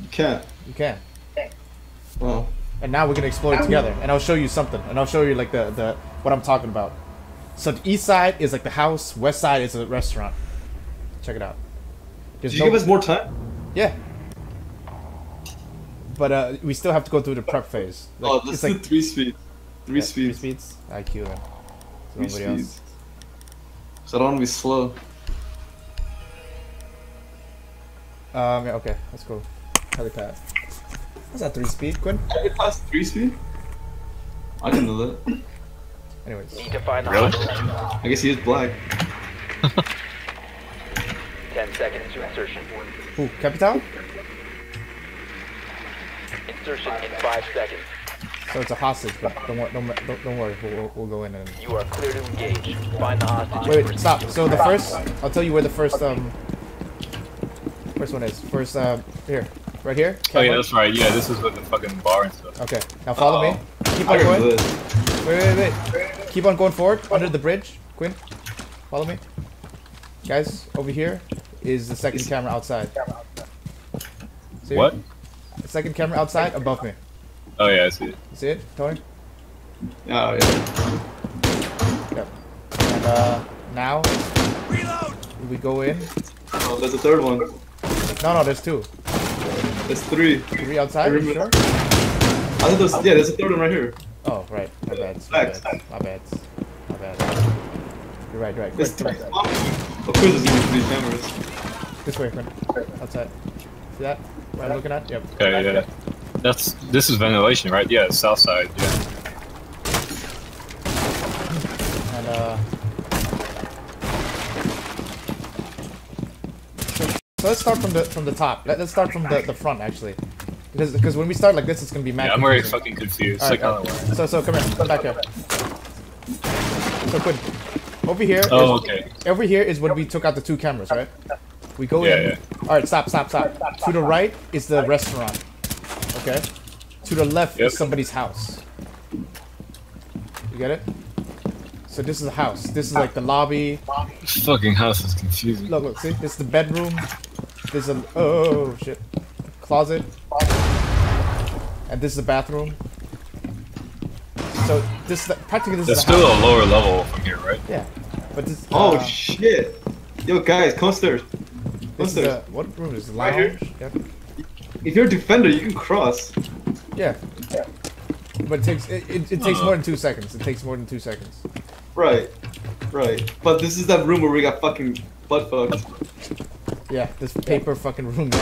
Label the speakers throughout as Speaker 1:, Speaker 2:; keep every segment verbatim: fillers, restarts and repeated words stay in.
Speaker 1: You can't.
Speaker 2: You can.
Speaker 1: Well.
Speaker 2: And now we're gonna explore it together, and I'll show you something, and I'll show you like the the what I'm talking about. So the east side is like the house, west side is a restaurant. Check it out. There's
Speaker 1: Did you
Speaker 2: no...
Speaker 1: give us more time?
Speaker 2: Yeah. But uh, we still have to go through the prep phase. Like,
Speaker 1: oh, let's
Speaker 2: it's
Speaker 1: do
Speaker 2: like
Speaker 1: three speed. Three
Speaker 2: yeah,
Speaker 1: speeds.
Speaker 2: Three speeds. I Q then.
Speaker 1: Three
Speaker 2: Somebody
Speaker 1: speeds.
Speaker 2: else.
Speaker 1: So I don't want to be slow.
Speaker 2: Um. Yeah, okay. Let's go. Helipad. That's not three speed, Quinn.
Speaker 1: I can pass three speed. I can do that.
Speaker 2: Anyways.
Speaker 3: Need to find the
Speaker 1: Really?
Speaker 3: hostage.
Speaker 1: I guess he is black.
Speaker 3: Ten seconds to insertion.
Speaker 2: Who? Capital?
Speaker 3: Insertion in five seconds.
Speaker 2: So it's a hostage, but don't worry. Don't, don't, don't worry. We'll, we'll, we'll go in and.
Speaker 3: You are clear to engage. Find the hostage.
Speaker 2: Wait, wait, stop. So the first, I'll tell you where the first um. First one is. First um. Here. Right here.
Speaker 4: Oh yeah,
Speaker 2: Camera.
Speaker 4: that's right. Yeah, this is with the fucking bar and stuff.
Speaker 2: Okay. Now follow
Speaker 1: Uh-oh.
Speaker 2: me. Keep
Speaker 1: I
Speaker 2: on
Speaker 1: can
Speaker 2: going.
Speaker 1: do
Speaker 2: Wait,
Speaker 1: this.
Speaker 2: wait, wait. Keep on going forward under the bridge. Quinn, follow me. Guys, over here is the second camera outside. See
Speaker 4: What?
Speaker 2: it? The second camera outside above me.
Speaker 4: Oh yeah, I see it.
Speaker 2: You see it, Tony?
Speaker 1: Oh yeah.
Speaker 2: Yep. And uh, now we go in.
Speaker 1: Oh, there's a third one.
Speaker 2: No, no, there's two.
Speaker 1: There's three.
Speaker 2: Three outside. You sure?
Speaker 1: I thought there's yeah. There's a third one right here.
Speaker 2: Oh, right. My bad. My
Speaker 1: Facts.
Speaker 2: bad. My bad. My bad. You're right. You're right.
Speaker 1: There's
Speaker 2: Quick,
Speaker 1: three.
Speaker 2: come on.
Speaker 1: Of course, there's gonna be three cameras.
Speaker 2: This way, Quinn. Outside. See that? What I'm looking at? Yep.
Speaker 4: Okay, yeah. That's this is ventilation, right? Yeah, south side. Yeah.
Speaker 2: And uh. So, so let's start from the from the top. Let, let's start from the the front actually, because because when we start like this, it's gonna be mad.
Speaker 4: Yeah, I'm already
Speaker 2: confusing.
Speaker 4: fucking confused.
Speaker 2: All
Speaker 4: Like,
Speaker 2: right,
Speaker 4: I don't know why.
Speaker 2: So so come here. Come back here. So Quinn, over here.
Speaker 4: Oh,
Speaker 2: is-
Speaker 4: okay.
Speaker 2: Over here is when we took out the two cameras, right? We go
Speaker 4: Yeah,
Speaker 2: in.
Speaker 4: yeah.
Speaker 2: All right, stop, stop, stop. To the right is the restaurant. Okay. To the left
Speaker 4: Yep.
Speaker 2: is somebody's house. You get it? So this is a house. This is like the lobby.
Speaker 4: This fucking house is confusing.
Speaker 2: Look, look, see? This is the bedroom. There's a oh shit, closet. And this is the bathroom. So this is the, practically this
Speaker 4: There's
Speaker 2: is the
Speaker 4: still
Speaker 2: house.
Speaker 4: a lower level from here, right?
Speaker 2: Yeah, but this.
Speaker 1: Oh
Speaker 2: uh,
Speaker 1: shit! Yo guys, come upstairs. Come
Speaker 2: This is
Speaker 1: upstairs.
Speaker 2: the, what room is this?
Speaker 1: Right
Speaker 2: Lounge?
Speaker 1: here?
Speaker 2: Yep.
Speaker 1: If you're a defender, you can cross.
Speaker 2: Yeah. But it takes it, it, it takes more than two seconds. It takes more than two seconds.
Speaker 1: Right. Right. But this is that room where we got fucking butt fucked.
Speaker 2: Yeah, this paper fucking room.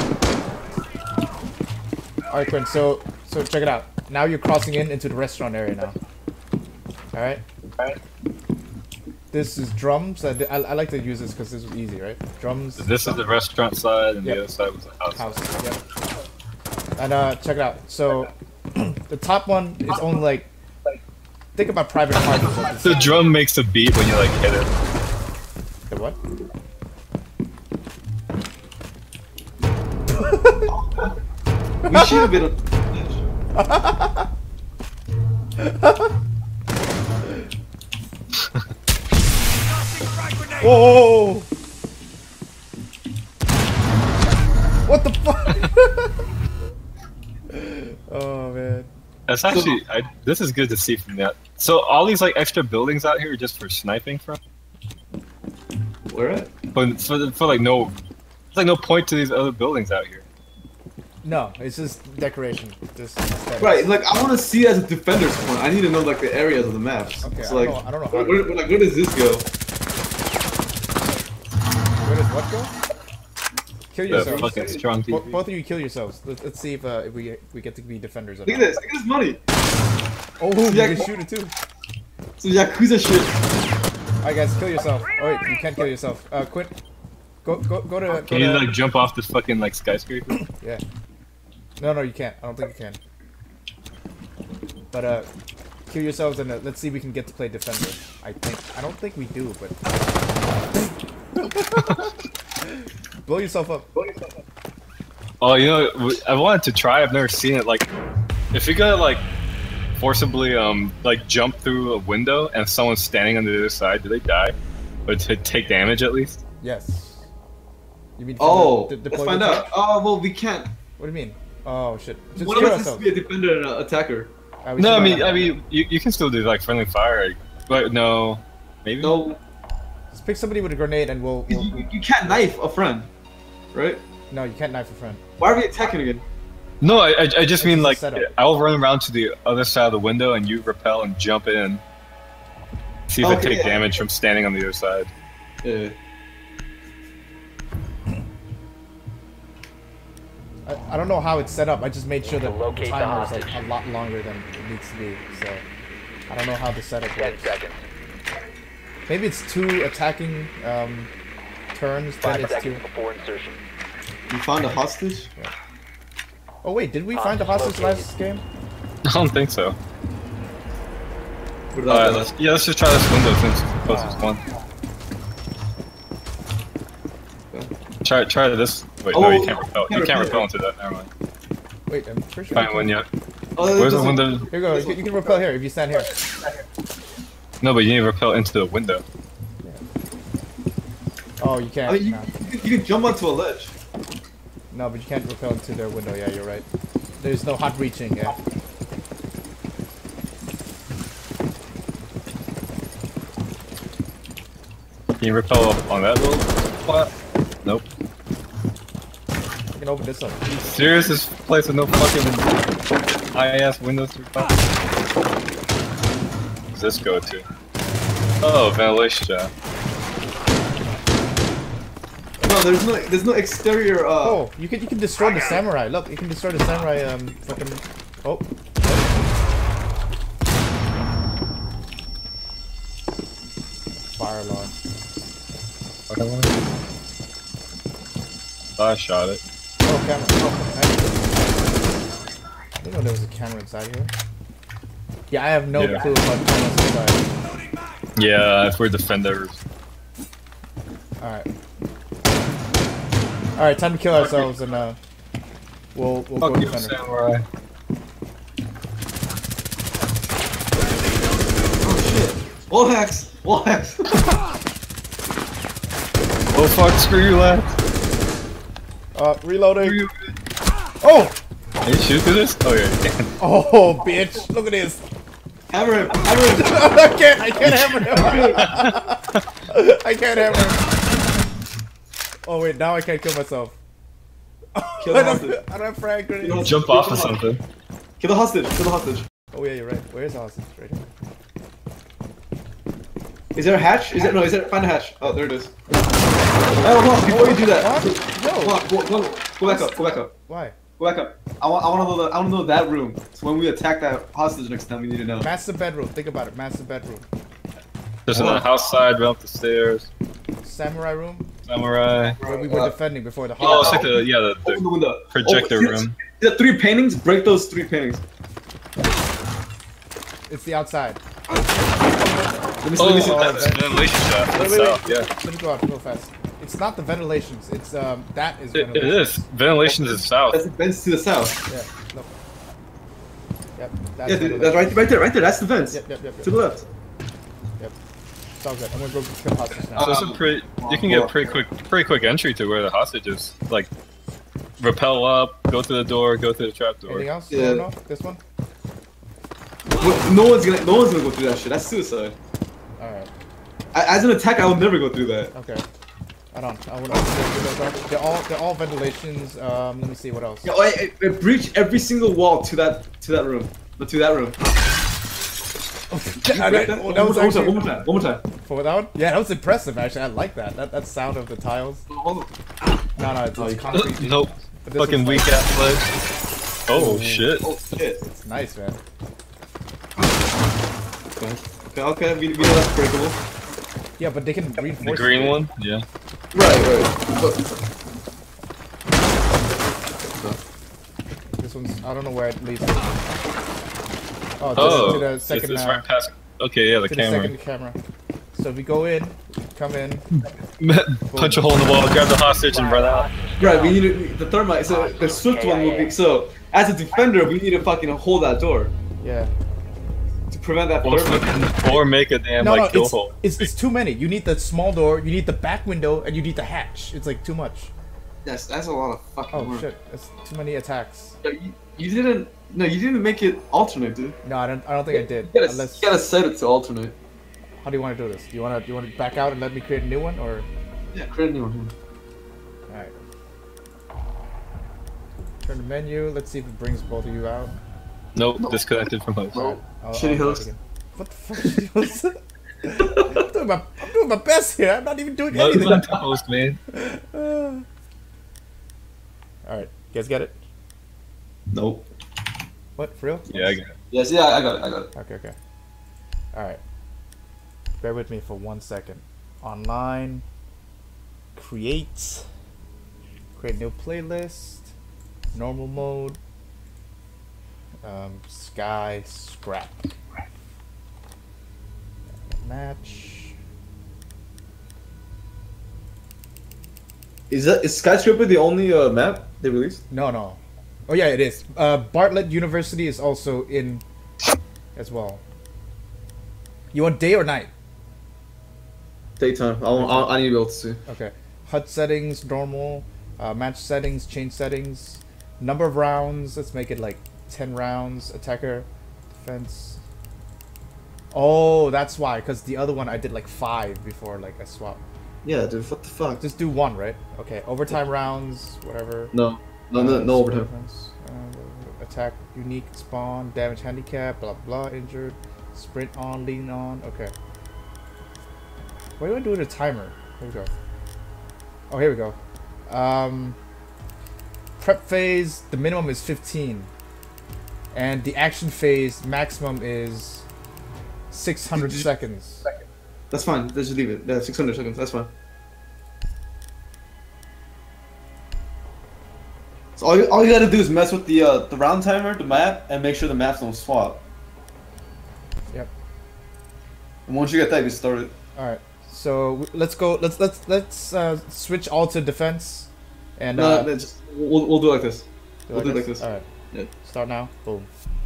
Speaker 2: Alright, Quinn, so so check it out. Now you're crossing in into the restaurant area now. Alright? Alright. This is drums. I, I, I like to use this because this is easy, right? Drums.
Speaker 4: This is the restaurant side, and
Speaker 2: Yep.
Speaker 4: the other side was the house.
Speaker 2: House. Yep. And uh, check it out. So the top one is only like. Think about private parties. Like this.
Speaker 4: The drum makes a beat when you like hit it.
Speaker 2: The what?
Speaker 1: We should have been.
Speaker 2: Whoa! What the fuck? Oh man.
Speaker 4: That's actually, I, this is good to see from that. So all these like extra buildings out here are just for sniping from?
Speaker 1: Where at?
Speaker 4: But for, for like no, there's like no point to these other buildings out here.
Speaker 2: No, it's just decoration. Just aesthetics.
Speaker 1: Right. Like I want to see it as a defender's point. I need to know like the areas of the maps.
Speaker 2: Okay,
Speaker 1: So
Speaker 2: I
Speaker 1: like,
Speaker 2: don't know- I don't know how
Speaker 1: where,
Speaker 2: to-
Speaker 1: where, like where does this go?
Speaker 2: Where does what go? Kill
Speaker 4: The
Speaker 2: yourselves.
Speaker 4: fucking strong T
Speaker 2: Bo-
Speaker 4: V.
Speaker 2: both of you kill yourselves. Let's, let's see if uh, if we we get to be defenders. Or
Speaker 1: Look at
Speaker 2: not.
Speaker 1: this. Look at this money.
Speaker 2: Oh, you
Speaker 1: Yeah,
Speaker 2: can
Speaker 1: go-
Speaker 2: shoot it too.
Speaker 1: Some Yakuza shit.
Speaker 2: Alright, guys, kill yourself. Oh wait, you can't kill yourself. Uh, quit. Go go go to. Go
Speaker 4: Can you
Speaker 2: to
Speaker 4: like jump off this fucking like skyscraper?
Speaker 2: yeah. No, no, you can't. I don't think you can. But uh, kill yourselves and uh, let's see if we can get to play defender. I think. I don't think we do, but. Blow yourself up. Blow yourself up.
Speaker 4: Oh, you know, w- I wanted to try. I've never seen it. Like, if you gotta like forcibly um like jump through a window and someone's standing on the other side, do they die? Or to take damage at least?
Speaker 2: Yes. You mean?
Speaker 1: Oh,
Speaker 2: de- de-
Speaker 1: let's
Speaker 2: deploy
Speaker 1: find
Speaker 2: the
Speaker 1: out.
Speaker 2: charge?
Speaker 1: Oh well, we can't.
Speaker 2: What do you mean? Oh shit. Just
Speaker 1: One
Speaker 2: kill
Speaker 1: of us has to
Speaker 2: ourselves.
Speaker 1: be a defender and an attacker.
Speaker 2: Alright, we
Speaker 4: No, I
Speaker 2: should-
Speaker 4: mean, I mean, you, you can still do like friendly fire, but no, maybe.
Speaker 1: No,
Speaker 2: Just pick somebody with a grenade and we'll. we'll...
Speaker 1: you, you, you can't knife a friend, right?
Speaker 2: No, you can't knife a friend.
Speaker 1: Why are we attacking again?
Speaker 4: No, I, I, I just mean
Speaker 2: the
Speaker 4: like
Speaker 2: setup.
Speaker 4: I'll run around to the other side of the window and you rappel and jump in. See if I
Speaker 1: Okay,
Speaker 4: take
Speaker 1: yeah.
Speaker 4: damage from standing on the other side.
Speaker 1: Yeah.
Speaker 2: I, I don't know how it's set up. I just made sure that the
Speaker 3: Locate the
Speaker 2: timer is like
Speaker 3: hostage.
Speaker 2: a lot longer than it needs to be. So I don't know how the setup
Speaker 3: Ten
Speaker 2: works.
Speaker 3: seconds.
Speaker 2: Maybe it's two attacking um, turns, then
Speaker 3: Five
Speaker 2: it's two.
Speaker 3: seconds before insertion.
Speaker 1: You found a hostage?
Speaker 2: Oh wait, did we find the hostage last game?
Speaker 4: I don't think so.
Speaker 1: What
Speaker 4: Alright,
Speaker 1: about
Speaker 4: let's, yeah, let's just try this window since it's the closest one. Try try this. Wait, no,
Speaker 1: Oh,
Speaker 4: you can't repel.
Speaker 1: can't
Speaker 4: You can't
Speaker 1: repel.
Speaker 4: repel into that. Never mind.
Speaker 2: Wait, I'm pretty sure.
Speaker 4: Find one yet.
Speaker 1: Oh,
Speaker 4: Where's the
Speaker 1: doesn't-
Speaker 4: window?
Speaker 2: Here you go. You can, you can repel here if you stand here.
Speaker 4: No, but you need to repel into the window.
Speaker 2: Oh, you can't.
Speaker 1: I mean, you,
Speaker 2: no.
Speaker 1: you, can, you can jump onto a ledge.
Speaker 2: no, but you can't repel into their window. Yeah, you're right. There's no hot reaching. Yeah.
Speaker 4: Can you repel up on that little spot? Nope.
Speaker 2: You can open this up.
Speaker 4: Serious? This place with no fucking high ass windows to repel? Where's this go to? Oh, ventilation shaft.
Speaker 1: No, there's no there's no exterior. Uh,
Speaker 2: Oh, you can you can destroy the samurai. Look, you can destroy the samurai. Um, fucking. Oh. Fire alarm.
Speaker 4: I shot it.
Speaker 2: Oh, camera. Oh, I didn't know there was a camera inside here. Yeah, I have no
Speaker 4: Yeah.
Speaker 2: clue about cameras inside.
Speaker 4: Yeah, if we're defenders.
Speaker 2: Alright. Alright, time to kill ourselves and uh we'll we'll go
Speaker 4: Fuck you,
Speaker 2: defender.
Speaker 4: samurai.
Speaker 1: oh shit! Wall hacks! Wall hacks!
Speaker 4: Oh fuck, screw you, lad.
Speaker 2: Uh reloading.
Speaker 4: Screw you.
Speaker 2: Oh!
Speaker 4: Can you shoot through this? Oh yeah.
Speaker 2: Oh bitch, look at this.
Speaker 1: Hammer him! Hammer him!
Speaker 2: I can't I can't hammer him. I can't hammer him. Oh wait, now I can't kill myself.
Speaker 1: Kill
Speaker 2: I
Speaker 1: the
Speaker 2: don't,
Speaker 1: hostage.
Speaker 2: I don't have frag grenades.
Speaker 4: Jump off of something.
Speaker 1: Kill the hostage! Kill the hostage!
Speaker 2: Oh yeah, you're right. Where's the hostage? Right here.
Speaker 1: Is there a hatch? Is there no? Is there? Find a hatch. Oh, there it is. Oh, hold on! Before you do that,
Speaker 2: What? No.
Speaker 1: hold on, go, go, go back up. Go back up.
Speaker 2: Why?
Speaker 1: Go back up. I want. I want to know. The, I want to know that room. So when we attack that hostage next time, we need to know.
Speaker 2: Master bedroom. Think about it. Master bedroom.
Speaker 4: Just on the house side, run up the stairs.
Speaker 2: Samurai room.
Speaker 4: Samurai.
Speaker 2: Where we were
Speaker 1: Uh,
Speaker 2: defending before the
Speaker 4: Oh, it's
Speaker 2: hostage.
Speaker 4: like the yeah the,
Speaker 1: Open the
Speaker 4: the
Speaker 1: window.
Speaker 4: projector
Speaker 1: Oh, see-
Speaker 4: room.
Speaker 1: see the three paintings. Break those three paintings.
Speaker 2: It's the outside.
Speaker 1: Let me see.
Speaker 4: Oh,
Speaker 1: let me see.
Speaker 2: oh,
Speaker 4: that's
Speaker 2: that-
Speaker 4: ventilation shaft.
Speaker 2: Wait,
Speaker 4: That's
Speaker 2: wait,
Speaker 4: south,
Speaker 2: wait.
Speaker 4: yeah.
Speaker 2: Let me go out real fast. It's not the ventilations. It's um that is
Speaker 4: It, it
Speaker 2: ventilations.
Speaker 4: is. Ventilations is south.
Speaker 1: That's the vents to the south.
Speaker 2: Yeah. Look. Yep. That's
Speaker 1: Yeah, dude,
Speaker 2: ventilation.
Speaker 1: that's right, right there, right there. That's the vents.
Speaker 2: Yep, yep, yep, yep.
Speaker 1: To the left.
Speaker 2: Yep. It's all good. I'm gonna go kill hostage now.
Speaker 4: So it's a pretty. You can get a pretty quick, pretty quick entry to where the hostage is. Like, rappel up, go through the door, go through the trap door.
Speaker 2: Anything else?
Speaker 1: Yeah.
Speaker 2: No, no. This one.
Speaker 1: Well, no one's gonna, no one's gonna go through that shit. That's suicide.
Speaker 2: All right.
Speaker 1: I, as an attack, I would never go through that.
Speaker 2: Okay. I don't. I want to. They're all. They're all ventilations. Um. Let me see what else.
Speaker 1: Yo, I, I, I breach every single wall to that, to that room, but to that room.
Speaker 2: I
Speaker 1: Break
Speaker 2: did-
Speaker 1: that?
Speaker 2: oh, that was
Speaker 1: one, more time,
Speaker 2: actually
Speaker 1: one more time, one more time.
Speaker 2: for that one. Yeah, that was impressive. Actually, I like that. That that sound of the tiles.
Speaker 1: Hold on.
Speaker 2: No, no, it's,
Speaker 1: Oh,
Speaker 2: it's
Speaker 1: you-
Speaker 2: concrete.
Speaker 4: Nope.
Speaker 2: But this
Speaker 4: Fucking
Speaker 2: one's
Speaker 4: weak
Speaker 2: like-
Speaker 4: ass ledge. Oh shit.
Speaker 1: Oh shit.
Speaker 2: It's nice, man.
Speaker 1: Okay, okay, okay. We, we know that's breakable.
Speaker 2: Yeah, but they can reinforce.
Speaker 4: The green
Speaker 2: it.
Speaker 4: one. Yeah.
Speaker 1: Right, right. But,
Speaker 2: This one's. I don't know where it leads. To. Oh, to,
Speaker 4: Oh,
Speaker 2: to the
Speaker 4: it's,
Speaker 2: second.
Speaker 4: it's
Speaker 2: uh,
Speaker 4: right past. Okay, yeah, the
Speaker 2: to the
Speaker 4: camera.
Speaker 2: second camera. So if we go in, come in.
Speaker 4: Punch a hole in the wall, grab the hostage, and run out.
Speaker 1: right, we need to, the thermite. So the swift one will be. So as a defender, we need to fucking hold that door
Speaker 2: Yeah.
Speaker 1: to prevent that
Speaker 4: Or,
Speaker 1: thermite.
Speaker 4: fucking- or make a damn
Speaker 2: No,
Speaker 4: like
Speaker 2: no,
Speaker 4: kill
Speaker 2: it's,
Speaker 4: hole.
Speaker 2: it's it's too many. You need the small door, you need the back window, and you need the hatch. It's like too much.
Speaker 1: That's that's a lot of fucking
Speaker 2: Oh
Speaker 1: work.
Speaker 2: shit, that's too many attacks.
Speaker 1: No, you, you didn't. No, you didn't make it alternate, dude.
Speaker 2: No, I don't. I don't think I did.
Speaker 1: You gotta,
Speaker 2: Unless,
Speaker 1: you gotta set it to alternate.
Speaker 2: how do you want to do this? Do you want to? Do you want to back out and let me create a new one, or?
Speaker 1: Yeah, create a new one.
Speaker 2: All right. Turn the menu. Let's see if it brings both of you out.
Speaker 4: Nope,
Speaker 1: No.
Speaker 4: disconnected from host.
Speaker 1: No.
Speaker 2: Alright, I'll-
Speaker 1: Shitty
Speaker 2: I'll do it
Speaker 1: host.
Speaker 2: again. What the fuck? Shitty host? I'm doing my. I'm doing my best here. I'm not even doing
Speaker 4: Let
Speaker 2: anything.
Speaker 4: let the host, man.
Speaker 2: Uh, all right, you guys get it?
Speaker 1: Nope.
Speaker 2: What, for real?
Speaker 4: Yeah, I get it.
Speaker 1: Yes, yeah, I got it. I got it.
Speaker 2: Okay, okay. All right. Bear with me for one second. Online. Create. Create new playlist. Normal mode. Um, Sky Scrap. Match.
Speaker 1: Is that is Skyscraper the only uh, map they released?
Speaker 2: No, no. Oh yeah, it is. Uh, Bartlett University is also in as well. You want day or night?
Speaker 1: Daytime. I, want, I, I need to be able to see.
Speaker 2: Okay. H U D settings, normal. Uh, match settings, change settings. Number of rounds, let's make it like ten rounds. Attacker, defense. Oh, that's why, because the other one I did like five before like I swapped.
Speaker 1: Yeah, dude. What the fuck?
Speaker 2: Just do one, right? Okay. Overtime rounds, whatever.
Speaker 1: No, no, no,
Speaker 2: Uh,
Speaker 1: no overtime.
Speaker 2: defense, uh, attack, unique, spawn, damage, handicap, blah blah, injured, sprint on, lean on. Okay. Why do I do it a timer? Here we go. Oh, here we go. Um, prep phase, the minimum is fifteen, and the action phase maximum is six hundred seconds.
Speaker 1: That's fine. Let's just leave it. Yeah, six hundred seconds. That's fine. So all you, all you gotta do is mess with the uh, the round timer, the map, and make sure the maps don't swap.
Speaker 2: Yep.
Speaker 1: And once you get that, you start it.
Speaker 2: All right. So w- let's go. Let's let's let's uh, switch all to defense, and
Speaker 1: No,
Speaker 2: uh,
Speaker 1: no, just, we'll, we'll do it like this.
Speaker 2: do
Speaker 1: We'll do it like this.
Speaker 2: All right.
Speaker 1: Yeah.
Speaker 2: Start now. Boom.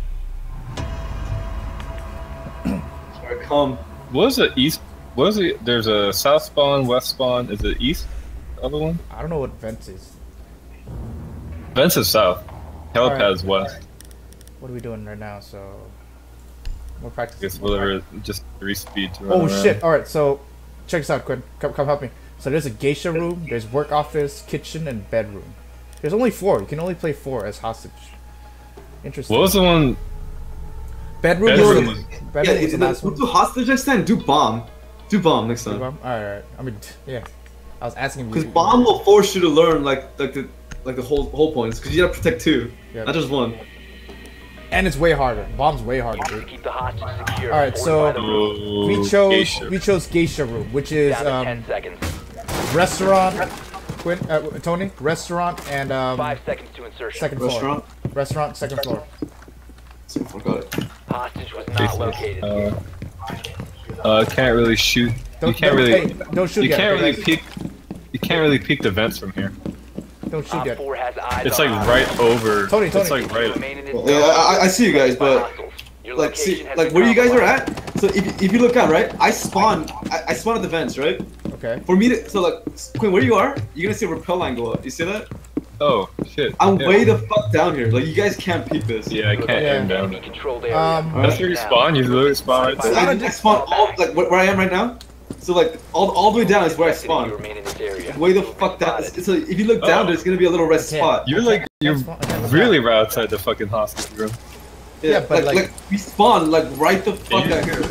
Speaker 1: Alright, come.
Speaker 4: What is it? East? What is it? There's a south spawn, west spawn. Is it east? The other one?
Speaker 2: I don't know what vents is.
Speaker 4: Vents is south.
Speaker 2: Alright.
Speaker 4: Helipad's west.
Speaker 2: What are we doing right now? So more practice.
Speaker 4: I guess whatever. Just three speed to run
Speaker 2: Oh
Speaker 4: around.
Speaker 2: shit! All right. So check this out, Quinn. Come come help me. So there's a geisha room. There's work office, kitchen, and bedroom. There's only four. You can only play four as hostage. Interesting.
Speaker 4: What was the one?
Speaker 2: bedroom?
Speaker 4: Bedroom
Speaker 2: was
Speaker 4: was-
Speaker 2: the,
Speaker 1: Yeah,
Speaker 2: bedroom was
Speaker 1: it,
Speaker 2: the
Speaker 1: it,
Speaker 2: last
Speaker 1: we'll
Speaker 2: one.
Speaker 1: do hostage next time. Do bomb. Do bomb next time.
Speaker 2: All right, all right. I mean, yeah. I was asking
Speaker 1: Because
Speaker 2: you.
Speaker 1: bomb will force you to learn like like the like the whole whole points. Because you gotta protect two,
Speaker 2: Yeah.
Speaker 1: not just one.
Speaker 2: And it's way harder. Bomb's way harder, dude.
Speaker 3: Keep the hostage secure.
Speaker 2: Alright, so-
Speaker 3: Fortify the room.
Speaker 4: Oh,
Speaker 2: We chose
Speaker 4: geisha.
Speaker 2: we chose geisha room, which is
Speaker 3: Down to
Speaker 2: um,
Speaker 3: ten seconds.
Speaker 2: restaurant. Quinn, uh, Tony, restaurant and um,
Speaker 3: Five seconds to insertion.
Speaker 2: second floor.
Speaker 1: Restaurant.
Speaker 2: Restaurant, second floor.
Speaker 1: So, forgot it.
Speaker 3: Hostage was not
Speaker 4: Jason,
Speaker 3: located.
Speaker 4: Uh, uh, can't really shoot.
Speaker 2: Don't,
Speaker 4: you can't
Speaker 2: don't,
Speaker 4: really.
Speaker 2: hey, don't shoot
Speaker 4: You
Speaker 2: yet.
Speaker 4: can't
Speaker 2: okay,
Speaker 4: really
Speaker 2: guys?
Speaker 4: peek. You can't really peek the vents from here.
Speaker 2: Don't shoot
Speaker 3: Op
Speaker 2: yet.
Speaker 3: four has eyes
Speaker 4: It's
Speaker 3: on
Speaker 4: like
Speaker 3: hostage.
Speaker 4: right over.
Speaker 2: Tony, Tony.
Speaker 4: It's like right.
Speaker 3: Remain in this
Speaker 1: Well, yeah, I, I see you guys,
Speaker 3: by
Speaker 1: but
Speaker 3: hostiles. Your
Speaker 1: like see
Speaker 3: location has
Speaker 1: like
Speaker 3: been
Speaker 1: where you guys are
Speaker 3: compromised.
Speaker 1: at. So if, if you look out, right, I spawn I, I spawn at the vents, right?
Speaker 2: Okay.
Speaker 1: For me to so like Quinn, where you are, you're gonna see a rappel line go up. You see that?
Speaker 4: Oh shit.
Speaker 1: I'm
Speaker 4: yeah.
Speaker 1: way the fuck down here. Like you guys can't peek this.
Speaker 4: Yeah, I can't
Speaker 2: Yeah.
Speaker 4: aim down.
Speaker 3: Enemy controlled area.
Speaker 2: Um,
Speaker 4: That's where you spawn. You literally spawn right
Speaker 1: So
Speaker 4: there.
Speaker 1: I, I spawn all like where, where I am right now. So like all, all the way down is where I
Speaker 3: You
Speaker 1: spawn.
Speaker 3: remain in this area.
Speaker 1: Way the fuck down. So if you look down,
Speaker 4: Oh.
Speaker 1: there's gonna be a little red
Speaker 2: Okay.
Speaker 1: spot.
Speaker 4: You're like you're
Speaker 2: That's fine, that's
Speaker 4: really
Speaker 2: fine.
Speaker 4: right outside the fucking hostage room.
Speaker 2: Yeah, but,
Speaker 1: like,
Speaker 2: like-
Speaker 1: like we spawn like right the fuck
Speaker 4: Yeah.
Speaker 1: out here.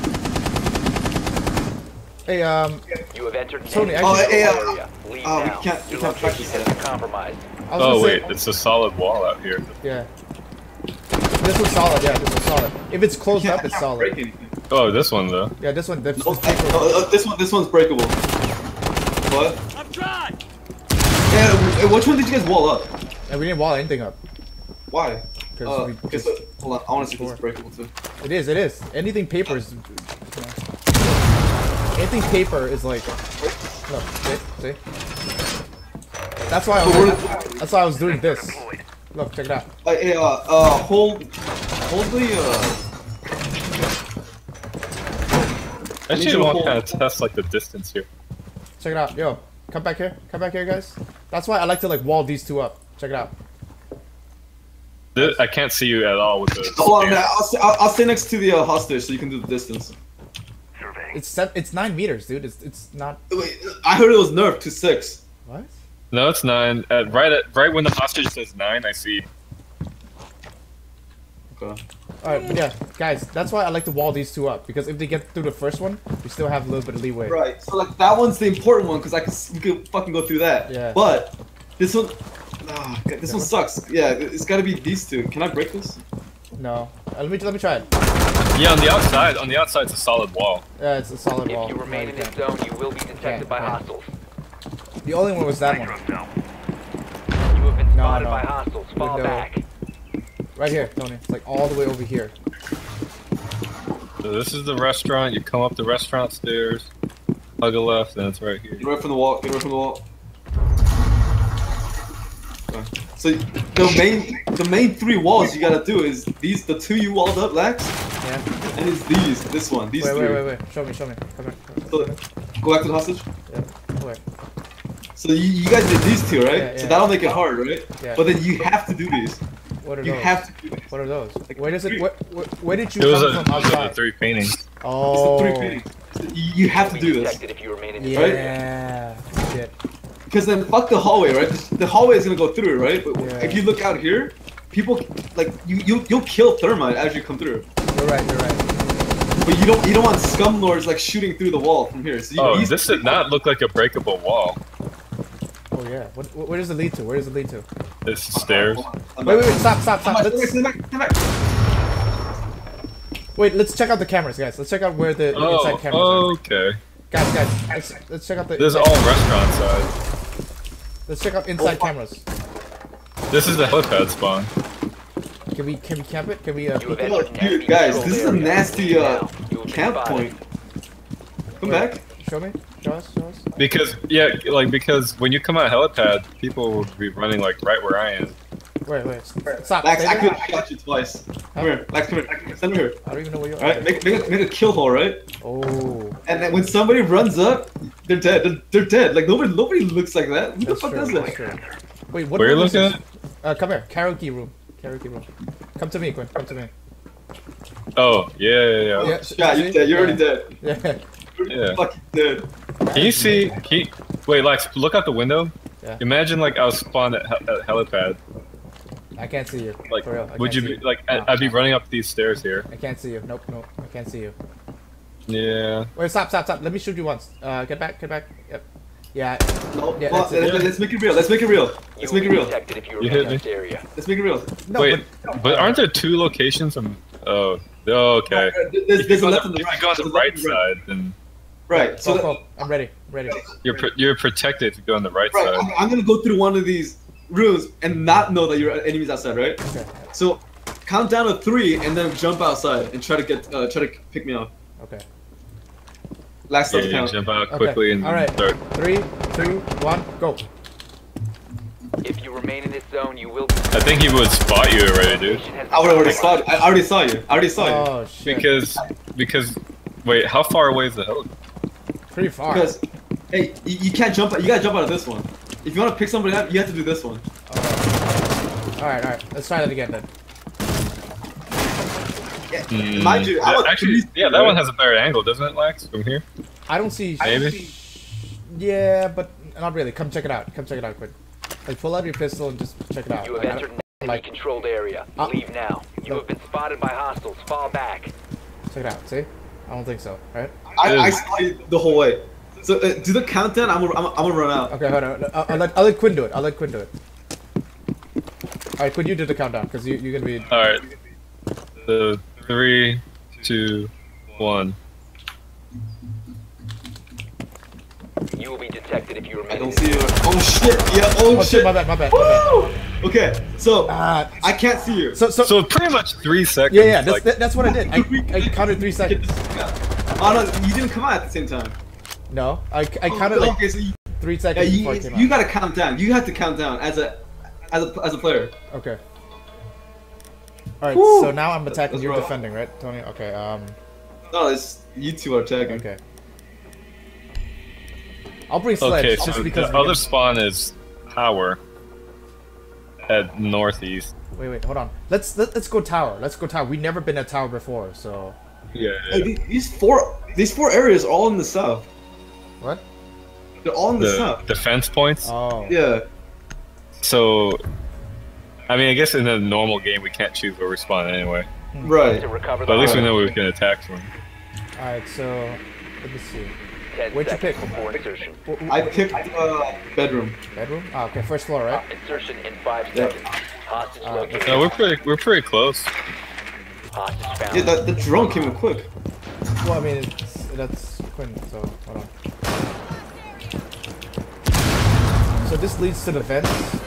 Speaker 2: Hey, um,
Speaker 3: You have entered
Speaker 2: Tony,
Speaker 3: enemy
Speaker 2: actually-
Speaker 1: Oh, hey, uh,
Speaker 3: control area. Leave
Speaker 1: uh, we
Speaker 3: now.
Speaker 1: can't- we
Speaker 3: Your
Speaker 1: can't
Speaker 3: location
Speaker 1: practice
Speaker 3: has
Speaker 1: that.
Speaker 3: been compromised.
Speaker 2: I was
Speaker 4: Oh
Speaker 2: gonna
Speaker 4: wait,
Speaker 2: say,
Speaker 4: it's a solid wall out here.
Speaker 2: yeah. This one's solid. Yeah, this one's solid. If it's closed
Speaker 1: Can't-
Speaker 2: up, it's
Speaker 1: can't
Speaker 2: solid.
Speaker 1: break anything.
Speaker 4: Oh, this one though.
Speaker 2: Yeah, this one. This,
Speaker 1: Oh,
Speaker 2: this paper.
Speaker 1: uh, uh, this one, this one's breakable. What?
Speaker 5: I'm tried.
Speaker 1: Yeah, w- which one did you guys wall up?
Speaker 2: And we didn't wall anything up.
Speaker 1: Why?
Speaker 2: Because
Speaker 1: Uh,
Speaker 2: we
Speaker 1: okay,
Speaker 2: just,
Speaker 1: so, hold on, I want to see if it's breakable too.
Speaker 2: it is, it is. Anything paper is. You know, anything paper is like. Look, see, see. That's why I was.
Speaker 1: So
Speaker 2: That's why I was doing this. Look, check it out.
Speaker 1: Uh, hey, uh, uh, hold, hold the, uh,
Speaker 4: I
Speaker 1: need
Speaker 4: should
Speaker 1: you to
Speaker 4: want
Speaker 1: hold-
Speaker 4: kind of test like the distance here.
Speaker 2: Check it out, yo. come back here. Come back here, guys. That's why I like to like wall these two up. Check it out.
Speaker 4: This, I can't see you at all with the.
Speaker 1: Hold on, man. I'll, stay, I'll, I'll stay next to the uh, hostage so you can do the distance.
Speaker 2: It's seven, it's nine meters, dude. It's it's not.
Speaker 1: Wait, I heard it was nerfed to six.
Speaker 2: What?
Speaker 4: No, it's nine. At, right at right when the hostage says nine, I see.
Speaker 1: Okay.
Speaker 2: Alright, but yeah, guys, that's why I like to wall these two up, because if they get through the first one, we still have a little bit of leeway.
Speaker 1: Right. So like that one's the important one because I can we could fucking go through that.
Speaker 2: Yeah.
Speaker 1: But this one, ah, God, this one sucks. Yeah, it's got to be these two. Can I break this?
Speaker 2: No. Uh, let me let me try it.
Speaker 4: Yeah, on the outside, on the outside, it's a solid wall.
Speaker 2: Yeah, it's a solid wall.
Speaker 3: If you remain
Speaker 2: No,
Speaker 3: in
Speaker 2: you
Speaker 3: this
Speaker 2: can't.
Speaker 3: zone, you will be detected
Speaker 2: Can't,
Speaker 3: by
Speaker 2: can't.
Speaker 3: hostiles.
Speaker 2: The only one was that one.
Speaker 3: You have been
Speaker 2: No,
Speaker 3: spotted
Speaker 2: no.
Speaker 3: by hostiles. Fall
Speaker 2: Window.
Speaker 3: back.
Speaker 2: Right here, Tony. It's like all the way over here.
Speaker 4: So this is the restaurant. You come up the restaurant stairs, hug a left, and it's right here.
Speaker 1: Get right from the wall. Get right from the wall. Okay. So the main the main three walls you gotta do is these the two you walled up, Lax,
Speaker 2: Yeah.
Speaker 1: and it's these this one these
Speaker 2: Wait,
Speaker 1: three.
Speaker 2: wait, wait, wait. Show me, show me. Come here. Come
Speaker 1: So
Speaker 2: here.
Speaker 1: go back to the hostage.
Speaker 2: Yeah. Wait.
Speaker 1: So you, you guys did these two, right?
Speaker 2: Yeah,
Speaker 1: So
Speaker 2: yeah.
Speaker 1: that'll make it hard, right?
Speaker 2: Yeah.
Speaker 1: But then you have to do these.
Speaker 2: What are
Speaker 1: You
Speaker 2: those?
Speaker 1: have to do these.
Speaker 2: What are those? Where does it? Where, where, where did you
Speaker 4: It was
Speaker 2: come
Speaker 4: a,
Speaker 2: from
Speaker 4: those are the
Speaker 2: outside?
Speaker 4: three paintings.
Speaker 2: Oh.
Speaker 1: It's the three paintings. So you, you have to
Speaker 3: You will
Speaker 1: do
Speaker 3: be
Speaker 1: this.
Speaker 3: detected if you remain in this
Speaker 2: Yeah. Shit.
Speaker 1: Because then fuck the hallway, right? The hallway is gonna go through, right? But
Speaker 2: Yeah.
Speaker 1: if you look out here, people like you you you'll kill thermite as you come through.
Speaker 2: You're right. You're right.
Speaker 1: But you don't you don't want scum lords like shooting through the wall from here. So you,
Speaker 4: Oh,
Speaker 1: you-
Speaker 4: this did not look like a breakable wall.
Speaker 2: Oh yeah. What, what, where does it lead to? Where does it lead to?
Speaker 4: This is stairs.
Speaker 1: I'm
Speaker 2: Wait,
Speaker 1: back.
Speaker 2: wait, wait. Stop, stop,
Speaker 1: I'm
Speaker 2: stop.
Speaker 1: back,
Speaker 2: Let's
Speaker 1: stand back, stand back, stand back.
Speaker 2: wait. Let's check out the cameras, guys. Let's check out where the
Speaker 4: Oh,
Speaker 2: inside cameras are.
Speaker 4: okay.
Speaker 2: Guys, guys. Let's, let's check out the.
Speaker 4: This is
Speaker 2: inside-
Speaker 4: all restaurant side.
Speaker 2: Let's check out inside
Speaker 1: Oh,
Speaker 2: cameras.
Speaker 4: This is the helipad spawn.
Speaker 2: Can we can we camp it? Can we? Uh,
Speaker 3: You have
Speaker 2: peek it?
Speaker 1: Oh,
Speaker 3: entered
Speaker 1: dude,
Speaker 3: an
Speaker 1: guys,
Speaker 3: enemy
Speaker 1: this is a
Speaker 3: controlled
Speaker 1: nasty
Speaker 3: area.
Speaker 1: uh
Speaker 3: Now, you will be
Speaker 1: camp
Speaker 3: spotted.
Speaker 1: point. Come
Speaker 2: Wait.
Speaker 1: back.
Speaker 2: Show me. Show us. Show us.
Speaker 4: Because yeah, like because when you come out helipad, people will be running like right where I am.
Speaker 2: Wait, wait. Stop.
Speaker 1: Lax,
Speaker 2: stay
Speaker 1: I
Speaker 2: there.
Speaker 1: could have shot you twice. Come here, Lax, come here. Stand over here.
Speaker 2: I don't even know where you are.
Speaker 1: Alright, make, make, a, make a kill hole, right?
Speaker 2: Oh,
Speaker 1: And then when somebody runs up, they're dead. They're, they're dead. Like nobody nobody looks like that. Who the
Speaker 2: that's
Speaker 1: fuck
Speaker 2: true.
Speaker 1: does
Speaker 2: That's
Speaker 1: that?
Speaker 2: true. Wait, what?
Speaker 4: Where you
Speaker 2: room is
Speaker 4: looking
Speaker 2: this? Uh, come here. Karaoke room. Karaoke room. Come to me, Quinn. Come to me.
Speaker 4: Oh yeah, yeah, yeah.
Speaker 2: Yeah.
Speaker 1: Yeah, you're dead. You're already dead.
Speaker 2: Yeah.
Speaker 1: You're
Speaker 4: Yeah.
Speaker 1: fucking dead.
Speaker 4: Can you see? Can you, wait, Lex, look out the window.
Speaker 2: Yeah.
Speaker 4: Imagine like I was spawned at, hel- at helipad.
Speaker 2: I can't see you.
Speaker 4: Like,
Speaker 2: For real. I
Speaker 4: would
Speaker 2: can't
Speaker 4: you
Speaker 2: see
Speaker 4: be like? I,
Speaker 2: No,
Speaker 4: I'd be
Speaker 2: no.
Speaker 4: running up these stairs here.
Speaker 2: I can't see you. Nope, nope. I can't see you.
Speaker 4: Yeah.
Speaker 2: Wait, stop, stop, stop. Let me shoot you once. Uh, get back, get back. Yep. Yeah.
Speaker 1: No,
Speaker 2: Yeah,
Speaker 1: well,
Speaker 2: that's it.
Speaker 1: let's, let's make it real. Let's make it real.
Speaker 3: You
Speaker 1: Let's
Speaker 3: will
Speaker 1: make it
Speaker 3: be
Speaker 1: real.
Speaker 3: detected if you
Speaker 4: You
Speaker 3: remain
Speaker 4: hit
Speaker 3: in
Speaker 4: me.
Speaker 3: this area.
Speaker 1: Let's make it real.
Speaker 2: No,
Speaker 4: Wait,
Speaker 2: but,
Speaker 4: but aren't there two locations? From oh, oh, okay.
Speaker 1: There's,
Speaker 4: If
Speaker 1: there's
Speaker 4: you
Speaker 1: a
Speaker 4: go
Speaker 1: left
Speaker 4: on
Speaker 1: and
Speaker 4: the,
Speaker 1: the
Speaker 4: if
Speaker 1: right.
Speaker 4: you go on the
Speaker 1: There's a left
Speaker 4: right
Speaker 1: and the right.
Speaker 4: side, then
Speaker 1: Right. So
Speaker 2: go,
Speaker 1: that-
Speaker 2: go. I'm ready. I'm ready.
Speaker 4: you're pr- you're protected if you go on the right
Speaker 1: right.
Speaker 4: side.
Speaker 1: I'm, I'm gonna go through one of these rooms and not know that your enemies outside, right?
Speaker 2: Okay.
Speaker 1: So count down to three and then jump outside and try to get uh, try to pick me up.
Speaker 2: Okay.
Speaker 1: Last
Speaker 4: Yeah,
Speaker 1: stop
Speaker 4: you
Speaker 1: count.
Speaker 4: jump out
Speaker 2: Okay.
Speaker 4: quickly and
Speaker 2: All right.
Speaker 4: start.
Speaker 2: Three, two, one, go.
Speaker 3: If you remain in this zone, you will be.
Speaker 4: I think he would spot you already, dude.
Speaker 1: I would already saw you. I already saw you. I already saw you.
Speaker 2: Oh shit.
Speaker 4: Because because wait, how far away is the helipad?
Speaker 2: Pretty far.
Speaker 1: Because hey, you, you can't jump. You gotta jump out of this one. If you want to pick somebody up, you have to do this one.
Speaker 2: All right, all right. Let's try that again then.
Speaker 1: Yeah.
Speaker 4: Hmm,
Speaker 1: Mind you, I
Speaker 4: that-
Speaker 1: was
Speaker 4: actually,
Speaker 1: three-
Speaker 4: yeah, that one has a better angle, doesn't it, Lax? From here,
Speaker 2: I don't see.
Speaker 4: maybe.
Speaker 2: Yeah, but not really. Come check it out. Come check it out, quick. Like pull out your pistol and just check it out.
Speaker 3: You have
Speaker 2: Like, I
Speaker 3: entered
Speaker 2: don't-
Speaker 3: an
Speaker 2: like-
Speaker 3: enemy-controlled area.
Speaker 2: Uh,
Speaker 3: Leave now. You
Speaker 2: no.
Speaker 3: have been spotted by hostiles. Fall back.
Speaker 2: Check it out. See? I don't think so. Right?
Speaker 1: I, I
Speaker 4: Dude.
Speaker 1: saw you the whole way. So uh, do the countdown. I'm gonna, I'm, I'm gonna run out.
Speaker 2: Okay, hold on. I'll, I'll let I'll let Quinn do it. I'll let Quinn do it. All right, Quinn, you do the countdown because you you're gonna be.
Speaker 4: All right. The three, two, one.
Speaker 3: You will be detected if you
Speaker 1: I
Speaker 3: remain in
Speaker 1: don't
Speaker 3: this
Speaker 1: see you. Oh shit! Yeah. Oh,
Speaker 2: Oh
Speaker 1: shit!
Speaker 2: shit! My bad. My bad. My bad.
Speaker 1: Woo! Okay. So
Speaker 2: Ah,
Speaker 1: I can't see you.
Speaker 2: so so.
Speaker 4: So pretty much three seconds.
Speaker 2: yeah, yeah. That's
Speaker 4: like,
Speaker 2: that, that's what I did. I, I counted three
Speaker 1: Get
Speaker 2: seconds.
Speaker 1: this- yeah. Oh no, you didn't come out at the same time.
Speaker 2: No, I, I counted like
Speaker 1: okay, so you,
Speaker 2: three
Speaker 1: yeah,
Speaker 2: seconds
Speaker 1: you,
Speaker 2: before I came
Speaker 1: you
Speaker 2: out.
Speaker 1: gotta count down. You have to count down as a as a as a player.
Speaker 2: Okay. All right.
Speaker 1: Woo!
Speaker 2: So now I'm attacking.
Speaker 1: That's
Speaker 2: You're
Speaker 1: rough.
Speaker 2: defending, right, Tony? Okay. Um.
Speaker 1: No, it's you two are tagging.
Speaker 2: Okay. I'll bring sledge
Speaker 4: Okay,
Speaker 2: just
Speaker 4: so
Speaker 2: because.
Speaker 4: the
Speaker 2: we
Speaker 4: other
Speaker 2: can-
Speaker 4: spawn is tower at northeast.
Speaker 2: Wait, wait, hold on. Let's let, let's go tower. Let's go tower. We've never been at tower before, so.
Speaker 4: Yeah.
Speaker 1: Hey, the- these four, these four areas are all in the south.
Speaker 2: What?
Speaker 1: They're all in the,
Speaker 4: The
Speaker 1: south.
Speaker 4: defense points.
Speaker 2: Oh.
Speaker 1: Yeah.
Speaker 4: So, I mean, I guess in a normal game we can't choose where we spawn anyway.
Speaker 1: Right.
Speaker 3: To recover
Speaker 4: But
Speaker 3: the
Speaker 4: at least we
Speaker 3: hostage.
Speaker 4: know we can attack from.
Speaker 2: All right, so let me see.
Speaker 3: ten
Speaker 2: Where'd you
Speaker 3: seconds
Speaker 2: pick?
Speaker 3: before insertion.
Speaker 2: Wh- wh-
Speaker 1: I
Speaker 2: wh-
Speaker 1: picked uh, bedroom.
Speaker 2: bedroom. Ah, okay, first floor, right?
Speaker 3: Insertion in five
Speaker 1: Yeah.
Speaker 3: seconds. Hostage
Speaker 2: Uh,
Speaker 3: located.
Speaker 4: No, we're pretty, we're pretty close.
Speaker 3: Hostage found.
Speaker 1: Yeah, that the drone came in quick.
Speaker 2: Well, I mean, it's, that's Quinn. So hold on. So this leads to the vents.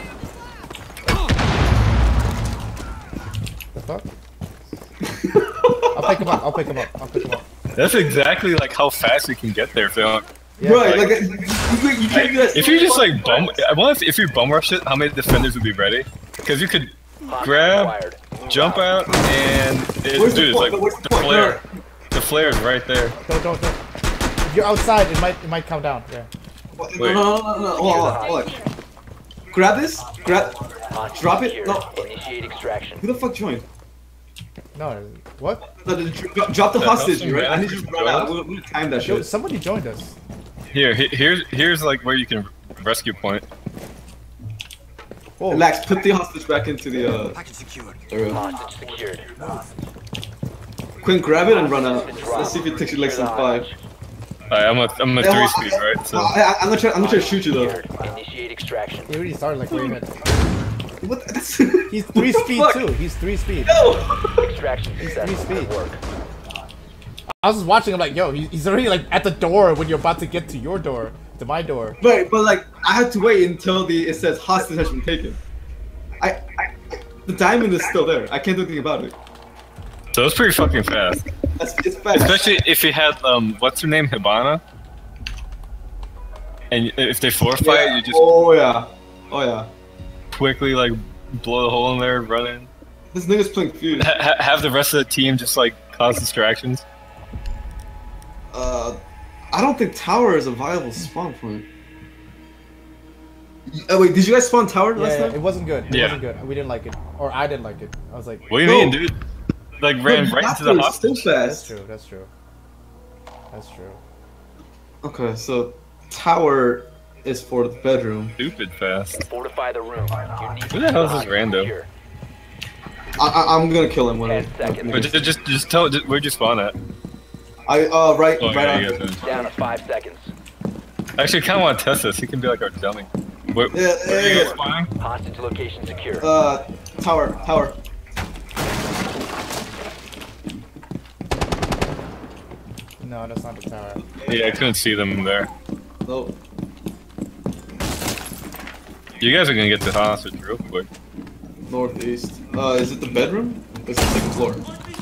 Speaker 2: The fuck? I'll pick him up. I'll pick him up. I'll pick him up.
Speaker 4: That's exactly like how fast we can get there. If they don't,
Speaker 2: Yeah,
Speaker 1: right,
Speaker 4: like-
Speaker 1: like, you, you can't do that.
Speaker 4: if you just like bum, I wonder if, if you bum rush it, how many defenders would be ready? Because you could
Speaker 3: Hostage
Speaker 4: grab,
Speaker 3: acquired. Move
Speaker 4: jump out, and it,
Speaker 1: Where's the
Speaker 4: dude, it's
Speaker 1: point?
Speaker 4: like
Speaker 1: Where's the
Speaker 4: the
Speaker 1: point?
Speaker 4: flare. The flare is right there.
Speaker 2: Don't, don't, don't. If you're outside, it might, it might come down. Yeah.
Speaker 1: No, no, no, no, no. Hold on, hold on. Grab this. Grab.
Speaker 3: Hostage
Speaker 1: Drop it.
Speaker 3: secured.
Speaker 1: No.
Speaker 3: Initiate extraction.
Speaker 1: Who the fuck joined?
Speaker 2: No, what?
Speaker 1: No, the- dr- drop the
Speaker 4: Yeah,
Speaker 1: hostage,
Speaker 4: some
Speaker 1: right? I
Speaker 4: man
Speaker 1: need you to run out. We'll, we'll time that
Speaker 2: Yo,
Speaker 1: shit.
Speaker 2: somebody joined us.
Speaker 4: Here, he- here's here's like where you can rescue point.
Speaker 2: Whoa.
Speaker 1: Relax. Put the hostage back into the. Uh, there we go.
Speaker 3: Hostage secured.
Speaker 1: Quinn, grab it and run out. Let's see if it takes you like some five.
Speaker 4: Alright, I'm a I'm a
Speaker 1: Hey,
Speaker 4: three
Speaker 1: hold-
Speaker 4: speed, right? So
Speaker 1: I, I, I'm not trying. I'm not trying to shoot you though.
Speaker 3: Secured. Initiate extraction.
Speaker 2: He already started like way ahead.
Speaker 1: What? That's.
Speaker 2: He's three
Speaker 1: What the
Speaker 2: speed
Speaker 1: fuck?
Speaker 2: too. He's three speed.
Speaker 1: No.
Speaker 3: Extraction successful.
Speaker 2: three speed.
Speaker 3: Good work.
Speaker 2: I was just watching him like, yo, he- he's already like at the door when you're about to get to your door, to my door.
Speaker 1: Right, but like I had to wait until the it says hostage has been taken. I, I the diamond is still there. I can't do anything about it.
Speaker 4: so it's pretty fucking fast.
Speaker 1: That's it's fast.
Speaker 4: Especially if you had um what's her name, Hibana. And if they fortify it, you just
Speaker 1: Oh yeah. Oh yeah.
Speaker 4: quickly like blow a hole in there, run in.
Speaker 1: This nigga's playing Fuse.
Speaker 4: Ha- ha- have the rest of the team just like cause distractions.
Speaker 1: Uh, I don't think tower is a viable spawn point. Oh wait, did you guys spawn tower
Speaker 2: Yeah,
Speaker 1: last
Speaker 2: yeah,
Speaker 1: time?
Speaker 2: it wasn't good. It
Speaker 4: Yeah.
Speaker 2: wasn't good. We didn't like it, or I didn't like it. I was like,
Speaker 4: What do you
Speaker 1: No.
Speaker 4: mean, dude? Like ran
Speaker 1: No,
Speaker 4: right into the
Speaker 1: tower is
Speaker 4: hostage.
Speaker 1: so
Speaker 2: that's
Speaker 1: fast.
Speaker 2: true. That's true. That's true.
Speaker 1: Okay, so tower is for the bedroom.
Speaker 4: Stupid fast.
Speaker 3: Fortify the room. You need
Speaker 4: Who the hell is this
Speaker 3: to
Speaker 4: rando?
Speaker 3: secure.
Speaker 1: I, I I'm gonna kill him when I.
Speaker 3: Ten seconds.
Speaker 4: But just, just, just tell. Just, where'd you spawn at?
Speaker 1: I uh right
Speaker 4: Oh,
Speaker 1: right
Speaker 4: yeah,
Speaker 1: on.
Speaker 4: you guys are-
Speaker 3: Down to five seconds.
Speaker 4: Actually, I kind of want to test this. He can be like our dummy. Where,
Speaker 1: Yeah,
Speaker 4: where are you
Speaker 1: yeah,
Speaker 4: guys spawning?
Speaker 3: Hostage location secure.
Speaker 1: Uh, tower, tower.
Speaker 2: No, that's not the tower.
Speaker 4: Yeah, I couldn't see them there.
Speaker 1: No.
Speaker 4: You guys are gonna get the hostage real quick.
Speaker 1: Northeast. Uh, is it the bedroom? It's the second floor.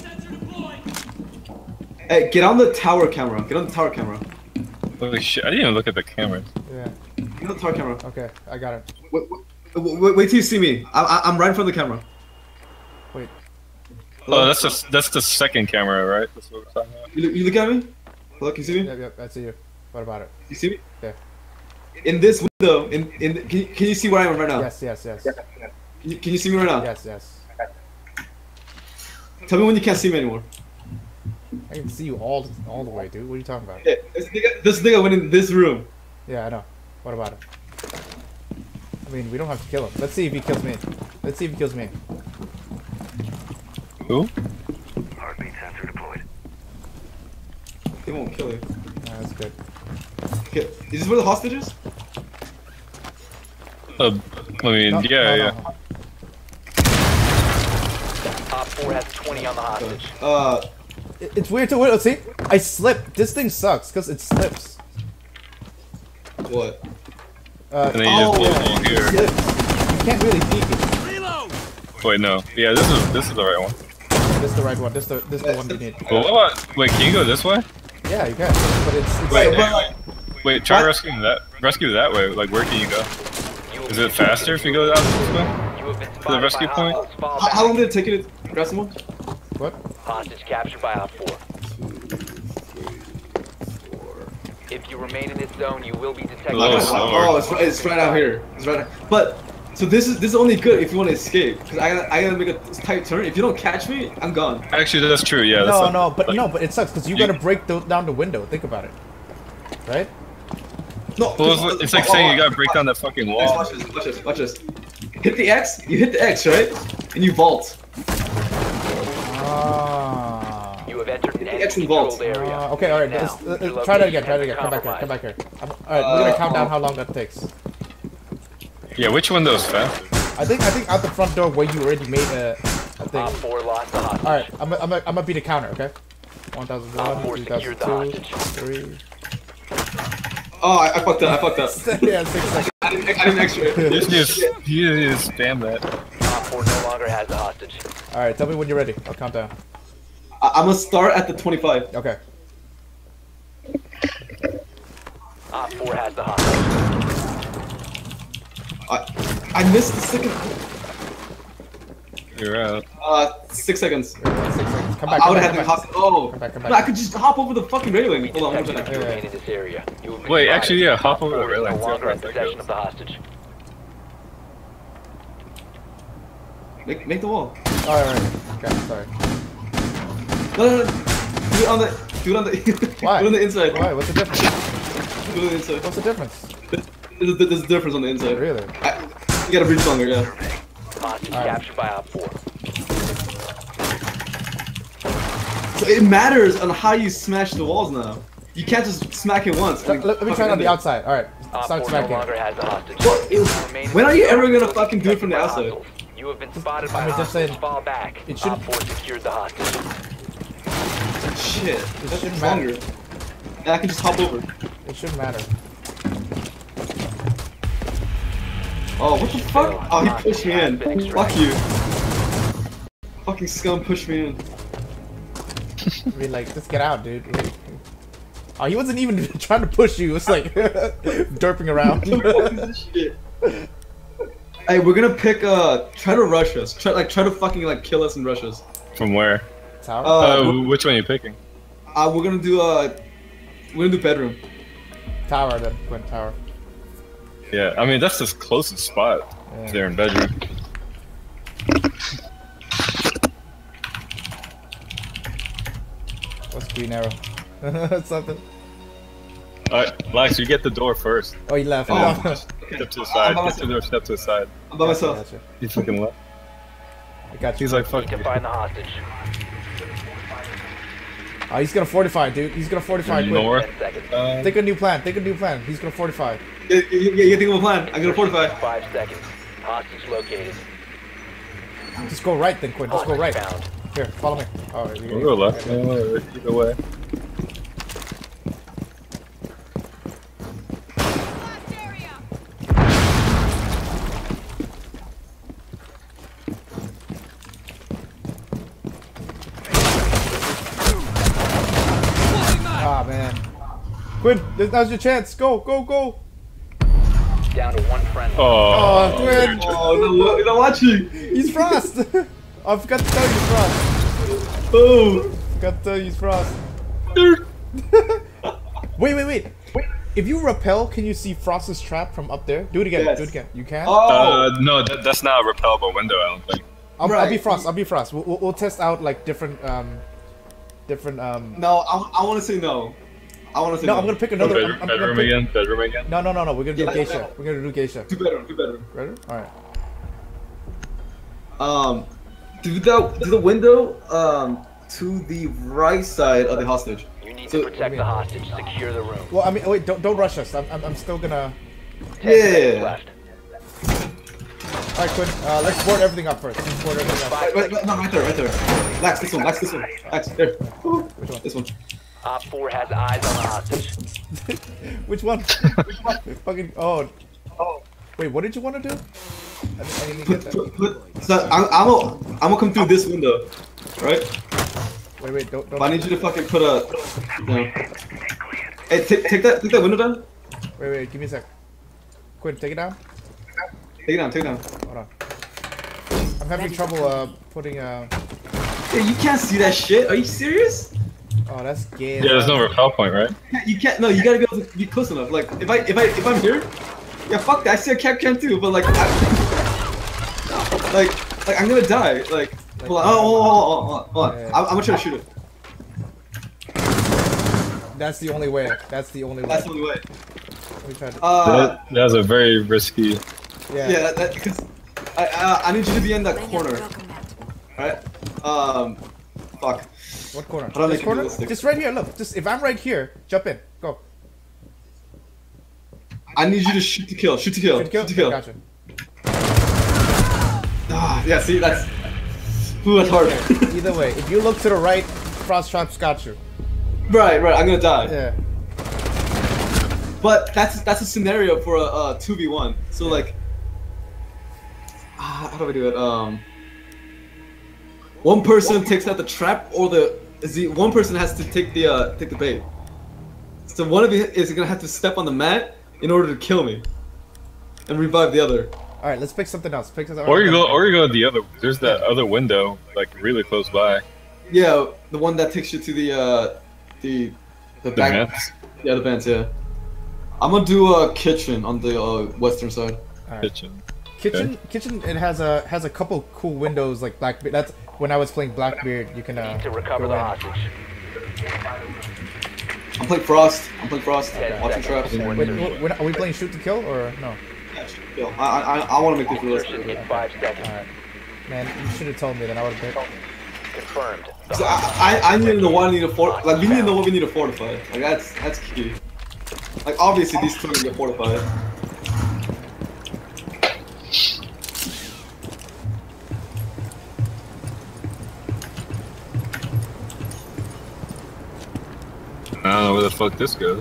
Speaker 1: Hey, get on the tower camera. Get on the tower camera.
Speaker 4: Holy shit! I didn't even look at the cameras.
Speaker 2: Yeah.
Speaker 1: Get on the tower camera.
Speaker 2: Okay, I got it.
Speaker 1: Wait, wait, wait, wait till you see me. I, I, I'm right in front of the camera.
Speaker 2: Wait.
Speaker 4: Oh, that's the that's the second camera, right? That's what we're talking about.
Speaker 1: You, look- you look at me? Hello, can you see me?
Speaker 2: Yep, yep. I see you. What about it?
Speaker 1: You see me?
Speaker 2: Yeah.
Speaker 1: In this window, in in can you, can you see where I am right now?
Speaker 2: Yes, yes, yes.
Speaker 1: Can you, can you see me right now?
Speaker 2: Yes, yes.
Speaker 1: Tell me when you can't see me anymore.
Speaker 2: I can see you all all the way, dude. What are you talking about?
Speaker 1: Yeah, this nigga, this nigga went in this room.
Speaker 2: Yeah, I know. What about it? I mean, we don't have to kill him. Let's see if he kills me. Let's see if he kills me.
Speaker 4: Who?
Speaker 1: He won't kill you.
Speaker 2: Nah, that's good.
Speaker 1: Okay, is this where the hostage is?
Speaker 4: Uh, I mean,
Speaker 2: No,
Speaker 4: yeah,
Speaker 2: no,
Speaker 4: yeah.
Speaker 2: no.
Speaker 3: Op four has twenty on the hostage.
Speaker 1: Uh,
Speaker 2: It- It's weird to wait. See, I slipped. This thing sucks because it slips.
Speaker 1: what?
Speaker 2: Uh,
Speaker 4: And then you just blow a hole here.
Speaker 2: you can't really peek it.
Speaker 4: Wait, no. Yeah, this is this is the right one.
Speaker 2: This is the right one. This is the this is the one you need.
Speaker 4: But what about? Wait, can you go this way?
Speaker 2: Yeah, you can. But it's, it's
Speaker 4: Wait,
Speaker 1: But, but, like,
Speaker 4: Wait, try
Speaker 1: What?
Speaker 4: rescuing that. Rescue that way. Like, where can you go?
Speaker 3: You will
Speaker 4: Is
Speaker 3: be
Speaker 4: it faster if you go out this way?
Speaker 3: You have been
Speaker 4: the
Speaker 3: spotted
Speaker 4: rescue
Speaker 3: by
Speaker 4: point?
Speaker 3: hostiles. Fall
Speaker 1: how,
Speaker 3: back.
Speaker 1: how long did it take you to grab someone?
Speaker 2: what?
Speaker 3: Hostage captured by Op four. If you remain in this zone, you will be detected.
Speaker 4: Oh,
Speaker 3: by
Speaker 4: so-
Speaker 1: Oh, it's, right- it's right out here. It's right. Out. But so this is this is only good if you want to escape. Cause I gotta I gotta make a tight turn. If you don't catch me, I'm gone.
Speaker 4: Actually, that's true. Yeah. That's
Speaker 2: No,
Speaker 4: like-
Speaker 2: no, but
Speaker 4: like-
Speaker 2: no, but it sucks because you
Speaker 4: You-
Speaker 2: gotta break the, down the window. Think about it, right?
Speaker 1: No.
Speaker 4: Well, it's, it's like
Speaker 1: oh,
Speaker 4: saying you
Speaker 1: oh,
Speaker 4: gotta break down that fucking
Speaker 1: Guys,
Speaker 4: wall.
Speaker 1: watch this. Watch this. Watch this. Hit the X. You hit the X, right? And you vault.
Speaker 2: Ah.
Speaker 3: You have entered an
Speaker 1: The X vault.
Speaker 3: enemy-controlled area.
Speaker 2: Uh, okay, all right.
Speaker 3: Now,
Speaker 2: Let's, uh,
Speaker 3: your
Speaker 2: uh, try that again.
Speaker 3: location
Speaker 2: Try that
Speaker 3: has
Speaker 2: again.
Speaker 3: been
Speaker 2: Come back here. Come
Speaker 3: compromised.
Speaker 2: back here. I'm, all right, we're gonna
Speaker 1: Uh,
Speaker 2: count down
Speaker 1: oh.
Speaker 2: how long that takes.
Speaker 4: Yeah, which window is fast?
Speaker 2: I think I think out the front door where you already made a, a thing.
Speaker 3: Op four lost the hostage.
Speaker 2: All right, I'm gonna I'm gonna I'm gonna be the counter. Okay. one thousand
Speaker 3: Op
Speaker 2: one,
Speaker 3: four
Speaker 2: two
Speaker 3: secured
Speaker 2: thousand
Speaker 3: the
Speaker 2: two,
Speaker 3: hostage.
Speaker 2: three.
Speaker 1: Oh, I, I fucked up. I fucked up.
Speaker 2: Yeah, six seconds.
Speaker 1: I didn't, I didn't extra.
Speaker 4: You just need to, you need to spam that.
Speaker 3: Op four no longer has the hostage.
Speaker 2: All right, tell me when you're ready. I'll count down.
Speaker 1: I, I'm gonna start at the twenty-five.
Speaker 2: Okay.
Speaker 3: Op four has the hostage.
Speaker 1: I, I missed the second.
Speaker 4: You're out.
Speaker 1: Uh, six seconds.
Speaker 2: Six seconds. Come back.
Speaker 1: I
Speaker 2: Come
Speaker 1: would
Speaker 2: back,
Speaker 1: have
Speaker 2: come
Speaker 1: to
Speaker 2: back.
Speaker 1: hop. Oh,
Speaker 2: Come back, come
Speaker 1: no,
Speaker 2: back.
Speaker 1: I could just hop over the fucking railing. Hold on, one
Speaker 3: Detected if
Speaker 1: second.
Speaker 3: you
Speaker 2: Yeah.
Speaker 3: remain in this area. You have been
Speaker 4: Wait,
Speaker 3: spotted.
Speaker 4: actually, yeah, hop
Speaker 3: Op
Speaker 4: over the
Speaker 3: four is
Speaker 4: railing,
Speaker 3: no
Speaker 4: too,
Speaker 3: longer in
Speaker 4: if that
Speaker 3: possession
Speaker 4: goes.
Speaker 3: of the hostage.
Speaker 1: Make, make the wall.
Speaker 2: All right, all right. Okay, sorry.
Speaker 1: No, no, no. Do it on the. Do it on the.
Speaker 2: Why?
Speaker 1: Do it on the inside.
Speaker 2: Why? What's the difference?
Speaker 1: Do it on the inside.
Speaker 2: What's the difference?
Speaker 1: There's a, there's a difference on the inside.
Speaker 2: Really?
Speaker 1: I, you gotta breathe longer, yeah.
Speaker 3: Hostage
Speaker 2: Alright.
Speaker 3: captured by Op four.
Speaker 1: So it matters on how you smash the walls now. You can't just smack it once.
Speaker 2: Let, let me try it on the outside. All right.
Speaker 3: Op
Speaker 2: Start
Speaker 3: four no
Speaker 2: smacking.
Speaker 3: longer has the hostage.
Speaker 1: Well, it-
Speaker 3: Remain in
Speaker 1: when are
Speaker 3: this
Speaker 1: you
Speaker 3: zone.
Speaker 1: ever gonna
Speaker 3: You will
Speaker 1: fucking
Speaker 3: be
Speaker 1: do it from the
Speaker 3: detected by
Speaker 1: outside?
Speaker 3: hostiles. You have been spotted
Speaker 2: I
Speaker 3: by
Speaker 2: mean, just
Speaker 3: hostiles.
Speaker 2: saying,
Speaker 3: Fall back.
Speaker 2: it shouldn't-
Speaker 3: Op four secured the hostage.
Speaker 1: Shit, that's
Speaker 2: shouldn't
Speaker 1: longer. And I can just hop over.
Speaker 2: It shouldn't matter.
Speaker 1: Oh, what the fuck? Oh, he pushed me in. Fuck you. Fucking scum pushed me in.
Speaker 2: I mean, like, just get out, dude. Oh, he wasn't even trying to push you. It was like derping around.
Speaker 1: Shit. Hey, we're gonna pick. Uh, try to rush us. Try like try to fucking like kill us and rush us.
Speaker 4: From where?
Speaker 2: Tower.
Speaker 1: Uh,
Speaker 4: Uh,
Speaker 1: we're-
Speaker 4: which one are you picking?
Speaker 1: Uh, we're gonna do. Uh, we're gonna do bedroom.
Speaker 2: Tower, then. Quinn Tower.
Speaker 4: Yeah, I mean that's the closest spot.
Speaker 2: Yeah.
Speaker 4: There in bedroom.
Speaker 2: What's green arrow? Something.
Speaker 4: Alright, Lax, you get the door first.
Speaker 2: Oh, he left.
Speaker 1: Oh.
Speaker 2: Oh.
Speaker 4: Step to the
Speaker 1: I'm
Speaker 4: side.
Speaker 1: by
Speaker 4: Get to the door. Step to the side.
Speaker 1: I'm by myself.
Speaker 2: Gotcha.
Speaker 4: He fucking left.
Speaker 2: I got you.
Speaker 4: He's like,
Speaker 3: Need
Speaker 4: fuck
Speaker 3: to
Speaker 4: you.
Speaker 3: find the hostage.
Speaker 2: Oh, he's gonna fortify, dude. He's gonna fortify.
Speaker 4: You
Speaker 2: Quick.
Speaker 4: know where?
Speaker 3: Ten seconds.
Speaker 4: Uh,
Speaker 2: Think a new plan. Think a new plan. He's gonna fortify.
Speaker 1: Yeah, yeah, yeah, you think of a plan? I'm gonna fortify.
Speaker 3: Five seconds. Hostage located.
Speaker 2: Just go right, then, Quinn. Just go right.
Speaker 3: Found.
Speaker 2: Here, follow me. Oh, you
Speaker 4: we'll go left. Yeah, whatever. Either way.
Speaker 2: Ah, man. Quinn, this, now's your chance. Go, go, go.
Speaker 3: Down to one friend.
Speaker 4: Oh,
Speaker 2: Oh, Quinn.
Speaker 1: Oh no, you're not watching.
Speaker 2: He's Frost. I forgot to tell you, he's Frost.
Speaker 1: Oh.
Speaker 2: Forgot to tell you, he's Frost. Wait, wait, wait. Wait. If you rappel, can you see Frost's trap from up there? Do it again.
Speaker 1: Yes.
Speaker 2: Do it again. You can?
Speaker 1: Oh.
Speaker 4: Uh, no, that, that's not a repellable window. I don't think.
Speaker 2: I'll, I'll be
Speaker 1: right.
Speaker 2: Frost. I'll be Frost. We'll, we'll, we'll test out like different, um, different, um.
Speaker 1: No, I, I want to say no. I want to say
Speaker 2: No,
Speaker 1: no.
Speaker 2: I'm gonna pick another.
Speaker 4: bedroom,
Speaker 2: I'm, I'm gonna
Speaker 4: bedroom
Speaker 2: pick-
Speaker 4: again. Bedroom again.
Speaker 2: No, no, no, no. We're gonna do
Speaker 1: Yeah,
Speaker 2: geisha.
Speaker 1: yeah.
Speaker 2: We're gonna do geisha.
Speaker 1: Two bedroom, two bedroom.
Speaker 2: Ready? All right.
Speaker 1: Um, do the do the window um to the right side of the hostage.
Speaker 3: You need
Speaker 1: So-
Speaker 3: to protect the hostage. Secure the room.
Speaker 2: Well, I mean, wait. Don't don't rush us. I'm I'm, I'm still gonna.
Speaker 3: Ten seconds
Speaker 1: Yeah.
Speaker 3: left.
Speaker 2: All right, Quinn. Uh, let's board everything up first. Let's board everything up.
Speaker 1: Right, right, right, no, right there, right there. Lax, this one, Lax, this one. Lax, there.
Speaker 2: Which one?
Speaker 1: This one.
Speaker 3: Op four has eyes on the hostage.
Speaker 2: Which one? Which one? Fucking. Oh. Oh. Wait. What did you want to do? I didn't, I didn't get
Speaker 1: Put,
Speaker 2: that.
Speaker 1: put, put. So I'm, I'm gonna, I'm gonna come through this window, right?
Speaker 2: Wait, wait. Don't. don't
Speaker 1: But I need you to fucking put a. You know. Hey, take, take that, take that window down.
Speaker 2: Wait, wait. Give me a sec. Quinn, take it down.
Speaker 1: Take it down, take it down.
Speaker 2: Hold on. I'm having trouble uh putting uh.
Speaker 1: Hey, you can't see that shit. Are you serious?
Speaker 2: Oh, that's gay.
Speaker 4: Yeah, there's no repel point, right?
Speaker 1: You can't. No, you gotta be able to be close enough. Like if I if I if I'm here, yeah, fuck that. I see a cap can too, but like, I, like like I'm gonna die. Like, hold on. Oh, oh, oh, oh, oh, hold on.
Speaker 2: Yeah.
Speaker 1: I'm, I'm gonna try to shoot it.
Speaker 2: That's the only way. That's the only way.
Speaker 1: That's the only way.
Speaker 2: Let me try to.
Speaker 1: Uh,
Speaker 4: that, that was a very risky.
Speaker 2: yeah.
Speaker 1: yeah, that because I uh, I need you to be in that corner. Alright. Um, fuck.
Speaker 2: What corner?
Speaker 1: How do I
Speaker 2: This
Speaker 1: make it
Speaker 2: corner?
Speaker 1: realistic?
Speaker 2: Just right here. Look. Just if I'm right here, jump in. Go.
Speaker 1: I need you to shoot to kill. Shoot to kill.
Speaker 2: Shoot to kill.
Speaker 1: Shoot to kill.
Speaker 2: Gotcha.
Speaker 1: Ah, yeah. See, that's. Ooh, that's hard.
Speaker 2: Either way, if you look to the right, Frost Trap's got you.
Speaker 1: Right, right. I'm gonna die.
Speaker 2: Yeah.
Speaker 1: But that's that's a scenario for a uh, two v one. So like, ah, how do I do it? Um, one person takes out the trap, or the is the one person has to take the uh, take the bait. So one of you is gonna have to step on the mat in order to kill me, and revive the other.
Speaker 2: All right, let's pick something else. Pick something.
Speaker 4: Or you go, or you go the other. There's that other window, like really close by.
Speaker 1: Yeah, the one that takes you to the uh, the the
Speaker 4: The
Speaker 1: back.
Speaker 4: vents.
Speaker 1: Yeah, the vents. Yeah. I'm gonna do a kitchen on the uh, western side.
Speaker 4: Kitchen.
Speaker 2: Kitchen, kitchen. It has a has a couple cool windows like Blackbeard. That's when I was playing Blackbeard. You can uh,
Speaker 3: Need to recover
Speaker 2: go
Speaker 3: the
Speaker 2: in.
Speaker 3: hostage.
Speaker 1: I'm playing Frost. I'm playing Frost.
Speaker 3: Okay.
Speaker 1: Watching traps.
Speaker 2: Wait, wait, wait, are we playing shoot to kill or no?
Speaker 1: Yeah, shoot, kill. I I I want to make this realistic.
Speaker 3: Insertion in five seconds.
Speaker 2: Alright. Man, you should have told me then. I would have been.
Speaker 3: Confirmed.
Speaker 1: So I, I I need to know what I need to fort. Like we need to know what we need to fortify. Like that's that's key. Like obviously these two are gonna get fortified.
Speaker 4: I don't know where the fuck this goes.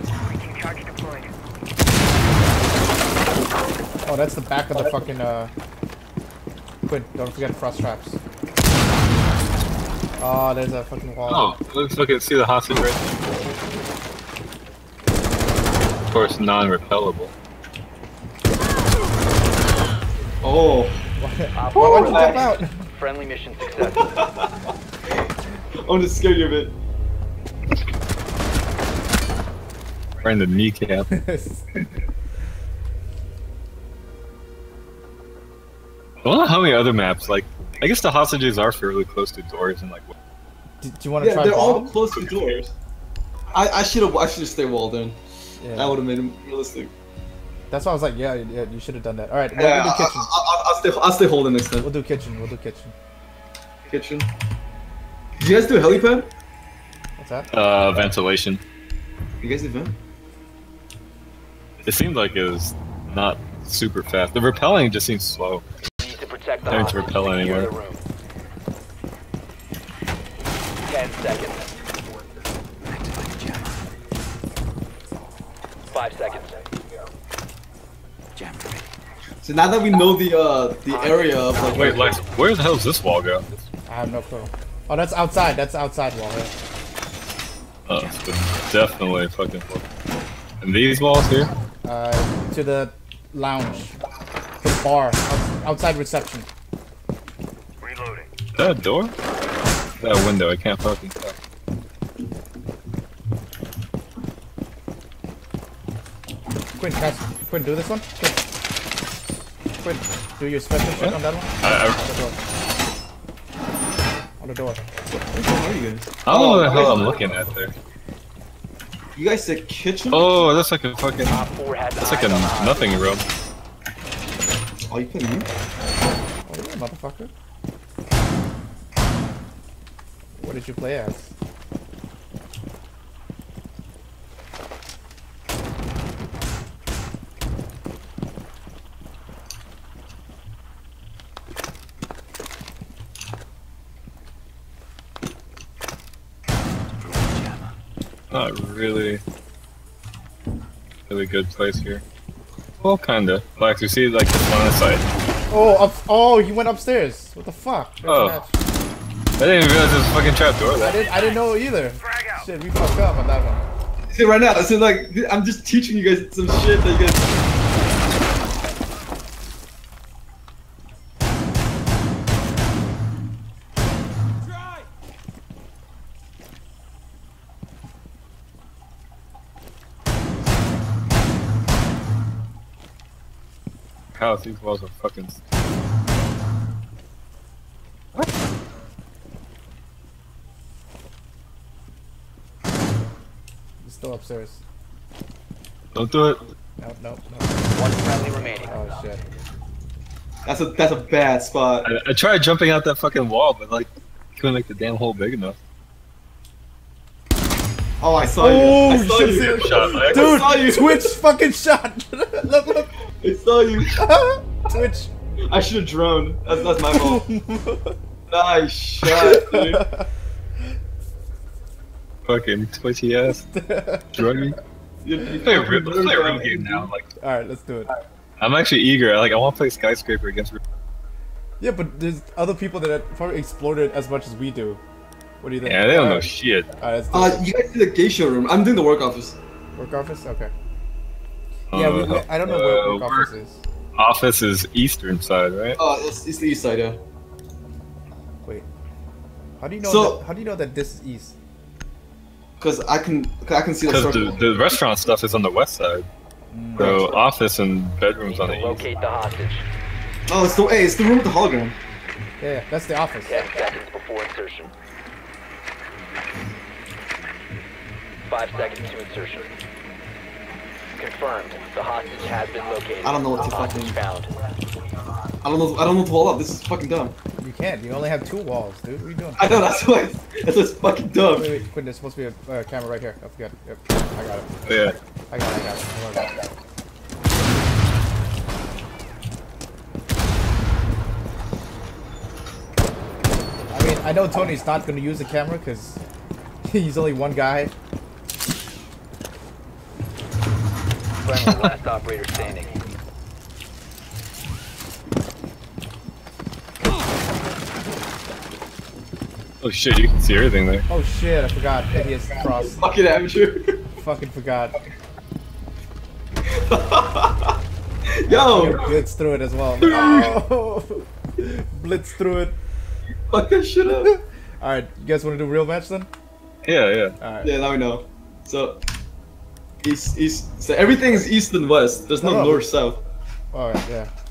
Speaker 2: Oh, that's the back of the fucking uh. Quinn, don't forget frost traps. Oh, there's a fucking wall.
Speaker 4: Oh, let's look at see the hostage right there. Of course, non-repellable.
Speaker 1: Oh.
Speaker 3: Op
Speaker 2: Why would you
Speaker 3: four
Speaker 2: jump out?
Speaker 3: Friendly mission successful.
Speaker 1: I'm just scared you a bit.
Speaker 4: Right in the kneecap. I don't know how many other maps, like, I guess the hostages are fairly close to doors and like.
Speaker 2: Do, do you want to
Speaker 1: Yeah,
Speaker 2: try
Speaker 1: they're all
Speaker 2: bomb?
Speaker 1: close to doors. I I should have I should have stayed walled in.
Speaker 2: Yeah.
Speaker 1: That would have made it realistic.
Speaker 2: That's why I was like, yeah, yeah, you should have done that. All right, we'll,
Speaker 1: Yeah,
Speaker 2: we'll
Speaker 1: I,
Speaker 2: do kitchen.
Speaker 1: I, I, I'll stay I'll stay holding next time.
Speaker 2: We'll do kitchen. We'll do kitchen.
Speaker 1: Kitchen. Did you guys do a helipad?
Speaker 2: What's that?
Speaker 4: Uh, ventilation.
Speaker 1: You guys did vent?
Speaker 4: It seemed like it was not super fast. The repelling just seems slow.
Speaker 3: Need to protect the
Speaker 4: Time to
Speaker 3: hostage.
Speaker 4: repel
Speaker 3: Secure
Speaker 4: anywhere.
Speaker 3: the room. Ten seconds. Five seconds.
Speaker 1: So now that we know the uh the area of like
Speaker 4: Wait, Lex, where the hell does this wall go?
Speaker 2: I have no clue. Oh, that's outside. That's outside wall. Right?
Speaker 4: Oh, it's been definitely fucking full. And these walls here?
Speaker 2: Uh, to the lounge, the bar, out- outside reception.
Speaker 4: Is that a door? Is that a window? I can't fucking tell.
Speaker 2: Quinn, guys, Quinn, do this one. Quinn, Quinn, do your special shit
Speaker 4: What?
Speaker 2: on that one.
Speaker 4: I,
Speaker 2: On the door. On the door.
Speaker 1: Which one are you guys?
Speaker 4: I, I don't know what the
Speaker 1: Oh,
Speaker 4: hell
Speaker 1: guys-
Speaker 4: I'm looking at there.
Speaker 1: You guys said kitchen?
Speaker 4: Oh, that's like a fucking.
Speaker 3: Op four has
Speaker 4: That's like a
Speaker 3: eyes on the hostage.
Speaker 4: nothing room.
Speaker 1: Oh, you playing me?
Speaker 2: Oh, yeah, motherfucker. What did you play as?
Speaker 4: Not really. Really good place here. Well, kinda. Like, you see, like, this one on the side.
Speaker 2: Oh, up, oh, you went upstairs. What the fuck? That's
Speaker 4: Oh.
Speaker 2: match.
Speaker 4: I didn't even realize there was a fucking trap door
Speaker 2: I
Speaker 4: there.
Speaker 2: didn't. I didn't know either. Shit, we fucked up on that one.
Speaker 1: See right now, so like I'm just teaching you guys some shit that you guys.
Speaker 4: house. These walls are fucking.
Speaker 2: He's still upstairs.
Speaker 4: Don't do it.
Speaker 2: Nope, nope, nope.
Speaker 3: One friendly remaining.
Speaker 2: Oh shit.
Speaker 1: That's a that's a bad spot.
Speaker 4: I, I tried jumping out that fucking wall, but like, couldn't make the damn hole big enough.
Speaker 1: Oh, I saw
Speaker 2: Oh,
Speaker 1: you. I saw
Speaker 2: you
Speaker 1: you.
Speaker 2: should've
Speaker 4: Shot, like,
Speaker 2: Dude,
Speaker 1: saw you.
Speaker 2: Twitch fucking shot. Look, look.
Speaker 1: I saw you.
Speaker 2: Twitch.
Speaker 1: I should have droned. That's that's my fault. Nice shot, dude.
Speaker 4: Fucking twitchy ass. Druggy.
Speaker 1: You- you
Speaker 4: Play a
Speaker 1: fucking
Speaker 4: real, let's play a real
Speaker 1: nerd,
Speaker 4: game now. Like,
Speaker 2: All right, let's do it.
Speaker 4: I'm actually eager. Like, I want to play Skyscraper against.
Speaker 2: Yeah, but there's other people that have probably explored it as much as we do. What do you think?
Speaker 4: Yeah, they don't know
Speaker 2: Alright.
Speaker 4: shit.
Speaker 2: All right, let's do
Speaker 1: Uh,
Speaker 2: it.
Speaker 1: you guys do the geisha room. I'm doing the work office.
Speaker 2: Work office? Okay. Yeah, we, we,
Speaker 4: Uh,
Speaker 2: I don't know where
Speaker 4: uh,
Speaker 2: work office is.
Speaker 4: Office is eastern side, right?
Speaker 1: Uh, it's, it's the east side, yeah.
Speaker 2: Wait. How do you know
Speaker 1: So-
Speaker 2: that, how do you know that this is east?
Speaker 1: Cause I can, cause I can see the
Speaker 4: Because
Speaker 1: circle.
Speaker 4: the, the restaurant stuff is on the west side.
Speaker 2: Mm.
Speaker 4: So office and bedrooms on the east.
Speaker 3: Locate the hostage.
Speaker 1: Oh, it's the hey, it's the room with the hologram.
Speaker 2: Yeah, yeah, that's the office.
Speaker 3: Ten seconds before insertion. Five seconds to insertion. Confirmed. The hostage has been located.
Speaker 1: I don't know what to
Speaker 3: Hostage
Speaker 1: fucking-
Speaker 3: found.
Speaker 1: I don't know. I don't know what to hold up. This is fucking dumb.
Speaker 2: You can't. You only have two walls, dude. What are you doing?
Speaker 1: I know. That's why. That's what's fucking dumb.
Speaker 2: Wait, wait, Quinn, there's supposed to be a uh, camera right here. I forgot. Yep, I got it.
Speaker 4: Yeah.
Speaker 2: I got it. I got it. Don't worry about it. I mean, I know Tony's not going to use the camera because he's only one guy.
Speaker 3: Friendly last operator standing.
Speaker 4: Oh shit, you can see everything there.
Speaker 2: Oh shit, I forgot. that he has cross.
Speaker 1: Fucking amateur.
Speaker 2: Fucking forgot.
Speaker 1: Yo,
Speaker 2: Blitz through it as well. Oh, blitz through it.
Speaker 1: fuck that shit up.
Speaker 2: Alright, you guys want to do real match then?
Speaker 4: Yeah, yeah.
Speaker 2: Alright.
Speaker 1: Yeah, now we know. So, east, east. So everything is east and west. There's no
Speaker 2: Oh.
Speaker 1: north, south.
Speaker 2: Alright, yeah.